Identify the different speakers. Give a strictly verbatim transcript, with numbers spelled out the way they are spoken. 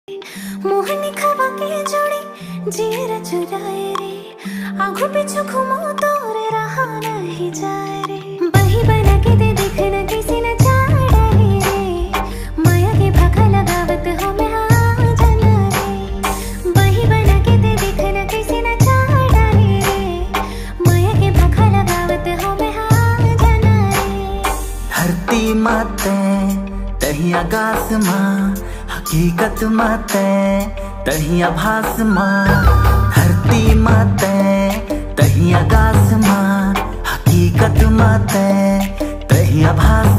Speaker 1: मोहनी खवा के जोड़ी जीर चुराए रे, आंखों पीछू घुमो तोरे रहा नहीं जाए रे। बही बना के दे देखना किसी न चाड़ाए रे, माया के भागा लगावत हो मैं आ जाना रे। बही बना के दे देखना किसी न चाड़ाए रे, माया के भागा लगावत हो मैं आ जाना रे।
Speaker 2: धरती माते तही आकाश माँ, हकीकत माते तही आभास माँ। धरती माते तही आकाश माँ, हकीकत माते तही आभास।